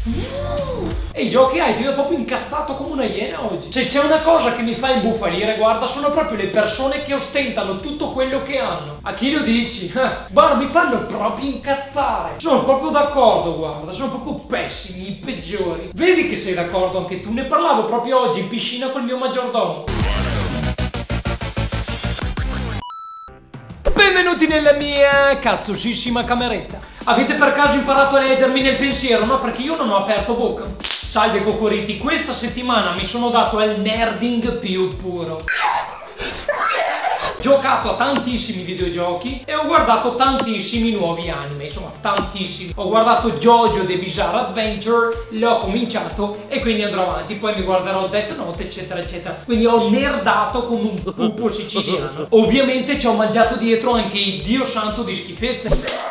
E i giochi hai, ti vedo proprio incazzato come una iena oggi. Se c'è una cosa che mi fa imbufalire, guarda, sono proprio le persone che ostentano tutto quello che hanno. A chi lo dici? Guarda, mi fanno proprio incazzare. Sono proprio d'accordo, guarda, sono proprio pessimi, i peggiori. Vedi che sei d'accordo anche tu, ne parlavo proprio oggi in piscina col mio maggiordomo. Benvenuti nella mia cazzosissima cameretta. Avete per caso imparato a leggermi nel pensiero? No, perché io non ho aperto bocca. Salve cocoriti, questa settimana mi sono dato al nerding più puro. Ho giocato a tantissimi videogiochi e ho guardato tantissimi nuovi anime, insomma tantissimi. Ho guardato JoJo The Bizarre Adventure, l'ho cominciato e quindi andrò avanti, poi mi guarderò Death Note eccetera eccetera. Quindi ho nerdato come un pupo siciliano. Ovviamente ci ho mangiato dietro anche il dio santo di schifezze.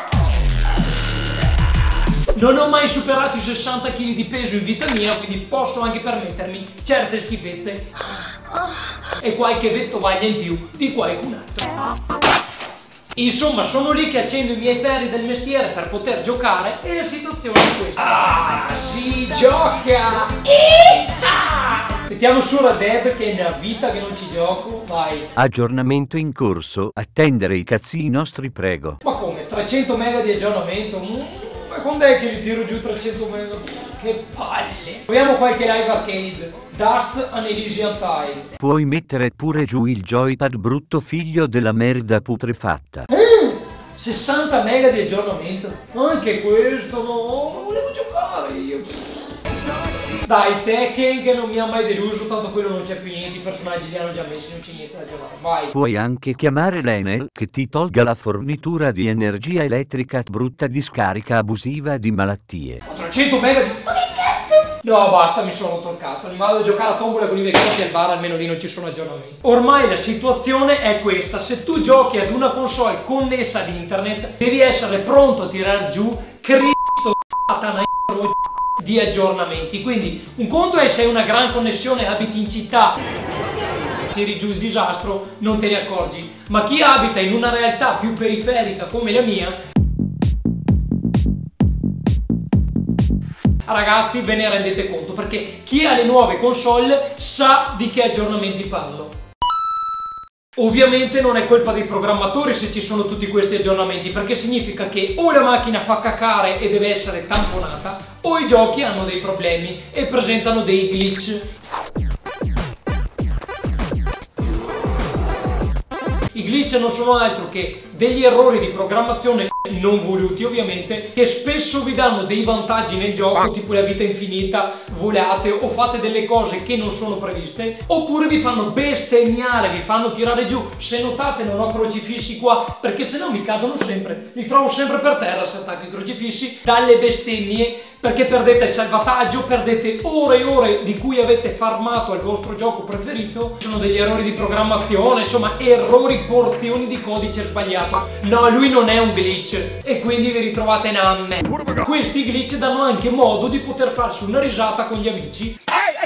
Non ho mai superato i 60 kg di peso in vita mia, quindi posso anche permettermi certe schifezze e qualche vettovaglia in più di qualcun altro. Insomma, sono lì che accendo i miei ferri del mestiere per poter giocare e la situazione è questa. Ah, si gioca! Mettiamo su Red Dead che è una vita che non ci gioco, vai. Aggiornamento in corso, attendere i cazzi nostri prego. Ma come? 300 mega di aggiornamento? Ma quando è che li tiro giù 300 mega? Che palle! Proviamo qualche live arcade. Dust an Elysian Tile. Puoi mettere pure giù il joypad brutto figlio della merda putrefatta. 60 mega di aggiornamento. Anche questo no, volevo giocare io. Dai, Tekken che non mi ha mai deluso, tanto quello non c'è più niente, i personaggi li hanno già messi, non c'è niente da giocare, vai. Puoi anche chiamare l'Enel che ti tolga la fornitura di energia elettrica brutta di scarica abusiva di malattie. 400 mega di... Ma che cazzo? No, basta, mi sono rotto il cazzo, mi vado a giocare a tombola con i vecchiotti al bar, almeno lì non ci sono aggiornamenti. Ormai la situazione è questa, se tu giochi ad una console connessa ad internet, devi essere pronto a tirar giù Cristo di aggiornamenti. Quindi un conto è se hai una gran connessione, abiti in città, tiri giù il disastro, non te ne accorgi, ma chi abita in una realtà più periferica come la mia, ragazzi, ve ne rendete conto, perché chi ha le nuove console sa di che aggiornamenti parlo. Ovviamente non è colpa dei programmatori se ci sono tutti questi aggiornamenti, perché significa che o la macchina fa cacare e deve essere tamponata, o i giochi hanno dei problemi e presentano dei glitch. I glitch non sono altro che degli errori di programmazione non voluti ovviamente, che spesso vi danno dei vantaggi nel gioco, tipo la vita infinita, volate o fate delle cose che non sono previste, oppure vi fanno bestemmiare, vi fanno tirare giù. Se notate non ho crocifissi qua, perché se no mi cadono sempre, li trovo sempre per terra se attacco i crocifissi, dalle bestemmie, perché perdete il salvataggio, perdete ore e ore di cui avete farmato al vostro gioco preferito. Sono degli errori di programmazione, insomma errori, porzioni di codice sbagliato. No, lui non è un glitch e quindi vi ritrovate in amme. Questi glitch danno anche modo di poter farsi una risata con gli amici.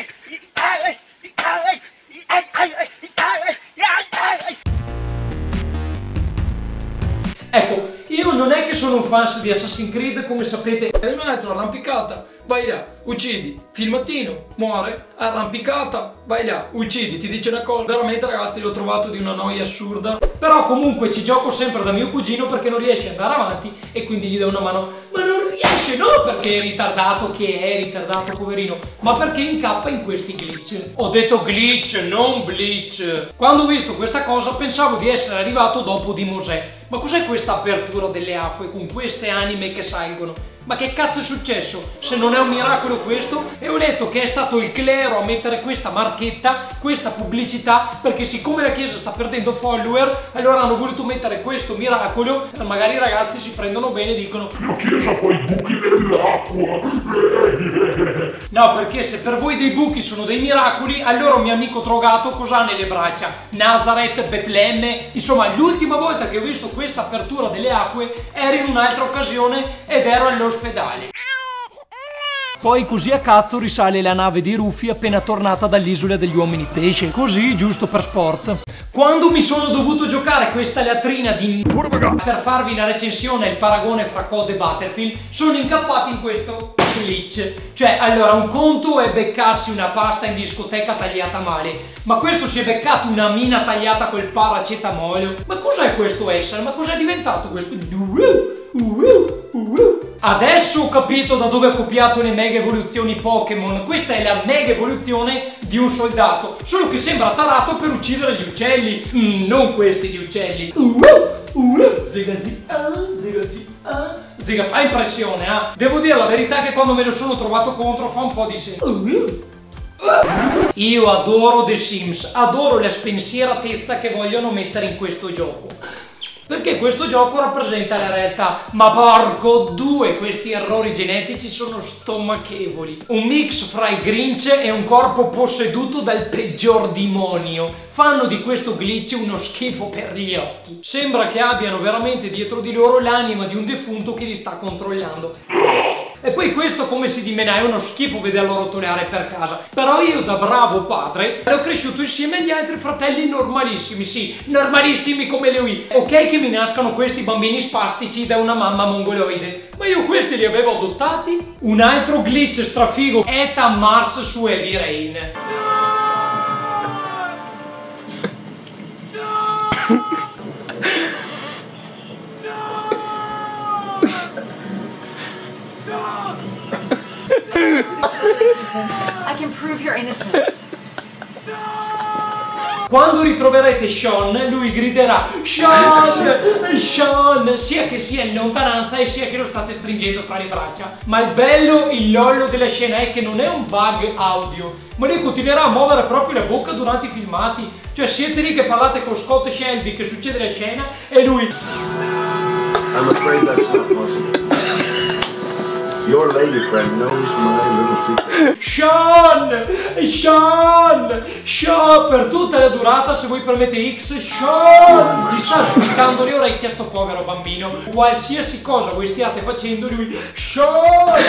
Ecco, io non è che sono un fan di Assassin's Creed, come sapete. E un altro, arrampicata, vai là, uccidi, filmatino, muore, arrampicata, vai là, uccidi, ti dice una cosa. Veramente ragazzi l'ho trovato di una noia assurda. Però comunque ci gioco sempre da mio cugino perché non riesce ad andare avanti e quindi gli do una mano. Ma non riesce, non perché è ritardato, che è ritardato poverino, ma perché incappa in questi glitch. Ho detto glitch, non bleach. Quando ho visto questa cosa pensavo di essere arrivato dopo di Mosè. Ma cos'è questa apertura delle acque con queste anime che salgono? Ma che cazzo è successo? Se non è un miracolo questo? E ho letto che è stato il clero a mettere questa marchetta, questa pubblicità, perché siccome la chiesa sta perdendo follower, allora hanno voluto mettere questo miracolo. Magari i ragazzi si prendono bene e dicono: la chiesa fa i buchi nell'acqua. No, perché se per voi dei buchi sono dei miracoli, allora un mio amico drogato cosa ha nelle braccia? Nazareth, Betlemme. Insomma, l'ultima volta che ho visto questa apertura delle acque era in un'altra occasione ed ero all'ospedale. Poi così a cazzo risale la nave di Rufy appena tornata dall'isola degli uomini pesce, così giusto per sport. Quando mi sono dovuto giocare questa latrina di per farvi la recensione e il paragone fra COD e Battlefield, sono incappato in questo glitch. Cioè, allora, un conto è beccarsi una pasta in discoteca tagliata male, ma questo si è beccato una mina tagliata col paracetamolo. Ma cos'è questo essere? Ma cos'è diventato questo? Adesso ho capito da dove ho copiato le mega evoluzioni Pokémon. Questa è la mega evoluzione di un soldato, solo che sembra tarato per uccidere gli uccelli. Non questi gli uccelli. Ziga, fa impressione, eh? Devo dire la verità che quando me lo sono trovato contro fa un po' di senso. Io adoro The Sims, adoro la spensieratezza che vogliono mettere in questo gioco. Perché questo gioco rappresenta la realtà, ma porco due, questi errori genetici sono stomachevoli. Un mix fra il Grinch e un corpo posseduto dal peggior demonio. Fanno di questo glitch uno schifo per gli occhi. Sembra che abbiano veramente dietro di loro l'anima di un defunto che li sta controllando. E poi questo come si dimena, è uno schifo vederlo rotolare per casa. Però io da bravo padre ho cresciuto insieme agli altri fratelli normalissimi, sì, normalissimi come lui. Ok che mi nascano questi bambini spastici da una mamma mongoloide, ma io questi li avevo adottati. Un altro glitch strafigo, Ethan Mars su Heavy Rain. I can prove your innocence. Quando ritroverete Sean, lui griderà Sean, Sean, sia che sia in lontananza e sia che lo state stringendo fra le braccia. Ma il bello, il lollo della scena è che non è un bug audio, ma lui continuerà a muovere proprio la bocca durante i filmati. Cioè siete lì che parlate con Scott Shelby, che succede la scena e lui I'm afraid that's not possible. Your lady friend knows my little secret. Sean! Sean! Sean! Per tutta la durata, se voi premete X, Sean! Gli sta ascoltando le orecchie a sto povero bambino. Qualsiasi cosa voi stiate facendo, lui Sean!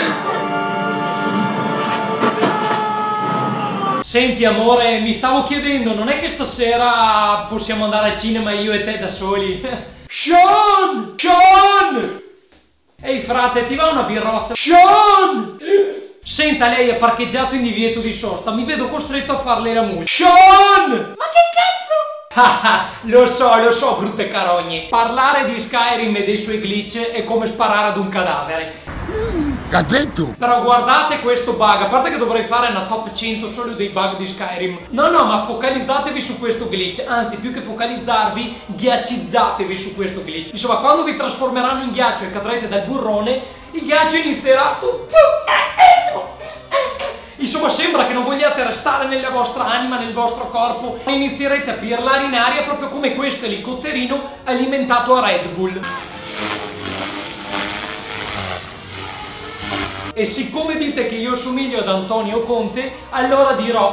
Senti amore, mi stavo chiedendo, non è che stasera possiamo andare al cinema io e te da soli? Sean! Sean! Ehi frate, ti va una birrozza? Sean! Senta, lei è parcheggiato in divieto di sosta, mi vedo costretto a farle la multa. Sean! Ma che cazzo? Lo so, brutte carogne. Parlare di Skyrim e dei suoi glitch è come sparare ad un cadavere. Gattetto! Però guardate questo bug, a parte che dovrei fare una top 100 solo dei bug di Skyrim. No, ma focalizzatevi su questo glitch, anzi più che focalizzarvi, ghiaccizzatevi su questo glitch. Insomma, quando vi trasformeranno in ghiaccio e cadrete dal burrone, il ghiaccio inizierà... Insomma, sembra che non vogliate restare nella vostra anima, nel vostro corpo, e inizierete a pirlare in aria proprio come questo elicotterino alimentato a Red Bull. E siccome dite che io somiglio ad Antonio Conte, allora dirò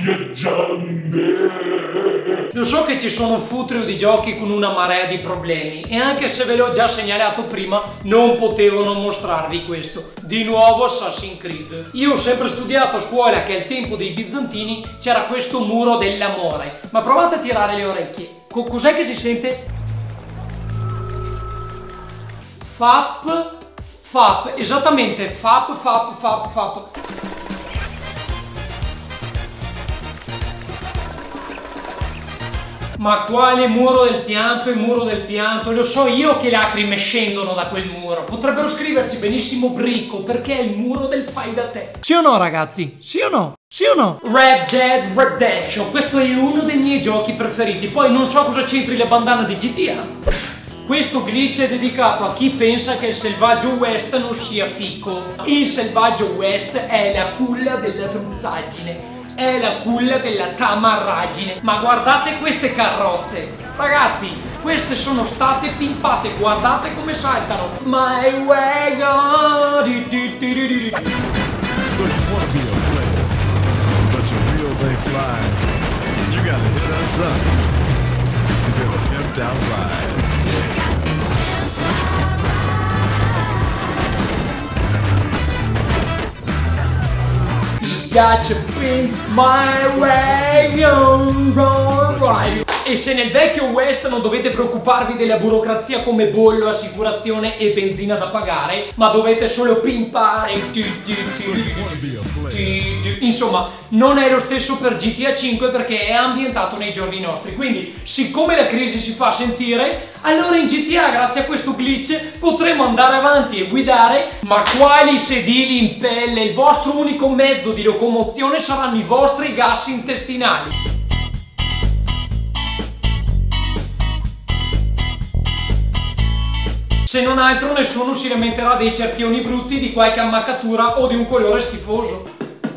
Lo so che ci sono un futrio di giochi con una marea di problemi, e anche se ve l'ho già segnalato prima, non potevo non mostrarvi questo. Di nuovo Assassin's Creed. Io ho sempre studiato a scuola che al tempo dei bizantini c'era questo muro dell'amore. Ma provate a tirare le orecchie. Cos'è che si sente? Fap, esattamente, fap. Ma quale muro del pianto e muro del pianto? Lo so io che lacrime scendono da quel muro. Potrebbero scriverci benissimo Bricco, perché è il muro del fai da te. Sì o no ragazzi? Sì o no? Sì o no? Red Dead Redemption, questo è uno dei miei giochi preferiti. Poi non so cosa c'entri la bandana di GTA. Questo glitch è dedicato a chi pensa che il selvaggio West non sia fico. Il selvaggio West è la culla della truzzaggine, è la culla della tamarragine. Ma guardate queste carrozze, ragazzi, queste sono state pimpate, guardate come saltano. My wagon. So you wanna be a player, but your wheels ain't flying. You gotta hit us up to get a pimped out ride. You got to pimp my wagon, right? E se nel vecchio West non dovete preoccuparvi della burocrazia come bollo, assicurazione e benzina da pagare, ma dovete solo pimpare. Insomma, non è lo stesso per GTA 5 perché è ambientato nei giorni nostri. Quindi, siccome la crisi si fa sentire, allora in GTA, grazie a questo glitch, potremo andare avanti e guidare. Ma quali sedili in pelle? Il vostro unico mezzo di locomozione saranno i vostri gas intestinali. Se non altro nessuno si lamenterà dei cerchioni brutti, di qualche ammaccatura o di un colore schifoso.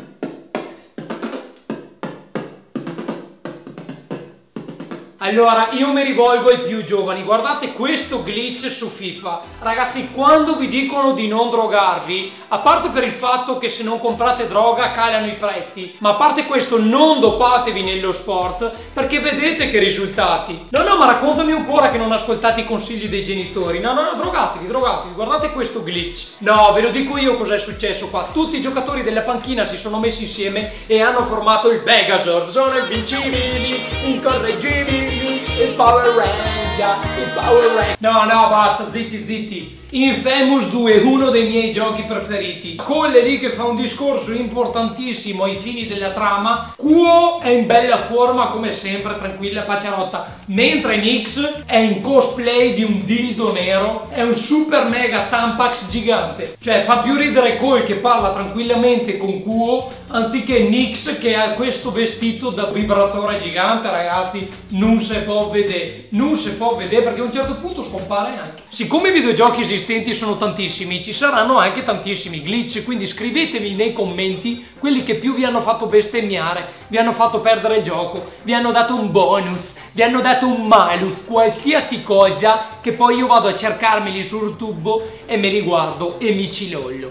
Allora, io mi rivolgo ai più giovani, guardate questo glitch su FIFA. Ragazzi, quando vi dicono di non drogarvi, a parte per il fatto che se non comprate droga calano i prezzi, ma a parte questo non dopatevi nello sport perché vedete che risultati. No, ma raccontami ancora che non ascoltate i consigli dei genitori. No, drogatevi, guardate questo glitch. No, ve lo dico io cos'è successo qua. Tutti i giocatori della panchina si sono messi insieme e hanno formato il Megazord. Sono invincibili, incorreggibili. Il Power Ranger. No, basta, zitti. Infamous 2, uno dei miei giochi preferiti. Colle lì che fa un discorso importantissimo ai fini della trama. Quo è in bella forma come sempre, tranquilla, paciarotta. Mentre Nix è in cosplay di un dildo nero. È un super mega Tampax gigante. Cioè fa più ridere Cole che parla tranquillamente con Quo anziché Nix che ha questo vestito da vibratore gigante. Ragazzi, non si può vedere perché a un certo punto scompare anche. Siccome i videogiochi esistenti sono tantissimi, ci saranno anche tantissimi glitch, quindi scrivetemi nei commenti quelli che più vi hanno fatto bestemmiare, vi hanno fatto perdere il gioco, vi hanno dato un bonus, vi hanno dato un malus, qualsiasi cosa, che poi io vado a cercarmeli sul tubo e me li guardo e mi ci lollo.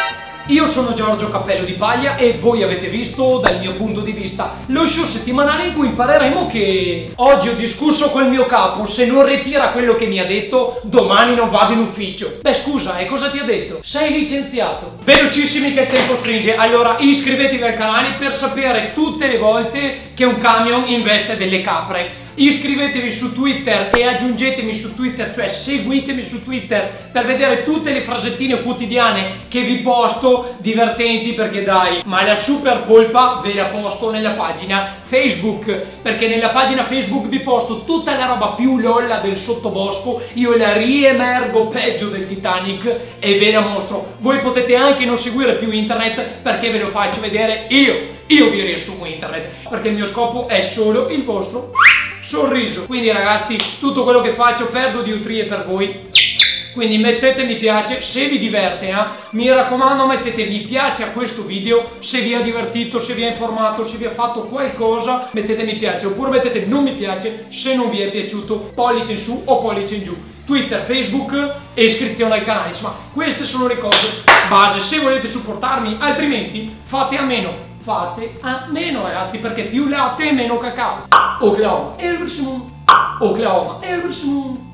Io sono Giorgio Cappello di Paglia e voi avete visto dal mio punto di vista lo show settimanale in cui impareremo che oggi ho discusso col mio capo, se non ritira quello che mi ha detto domani non vado in ufficio. Beh scusa, e cosa ti ha detto? Sei licenziato. Velocissimi che il tempo stringe, allora iscrivetevi al canale per sapere tutte le volte che un camion investe delle capre. Iscrivetevi su Twitter e aggiungetemi su Twitter, cioè seguitemi su Twitter per vedere tutte le frasettine quotidiane che vi posto, divertenti perché dai, ma la super colpa ve la posto nella pagina Facebook, perché nella pagina Facebook vi posto tutta la roba più lolla del sottobosco, io la riemergo peggio del Titanic e ve la mostro. Voi potete anche non seguire più internet perché ve lo faccio vedere io vi riassumo internet, perché il mio scopo è solo il vostro sorriso. Quindi ragazzi, tutto quello che faccio perdo di utrie per voi. Quindi mettete mi piace se vi diverte, mi raccomando mettete mi piace a questo video se vi ha divertito, se vi ha informato, se vi ha fatto qualcosa, mettete mi piace, oppure mettete non mi piace se non vi è piaciuto, pollice in su o pollice in giù. Twitter, Facebook e iscrizione al canale, insomma queste sono le cose base se volete supportarmi, altrimenti fate a meno ragazzi, perché più latte e meno cacao. Oklahoma, Elversum, Oklahoma, Elversum.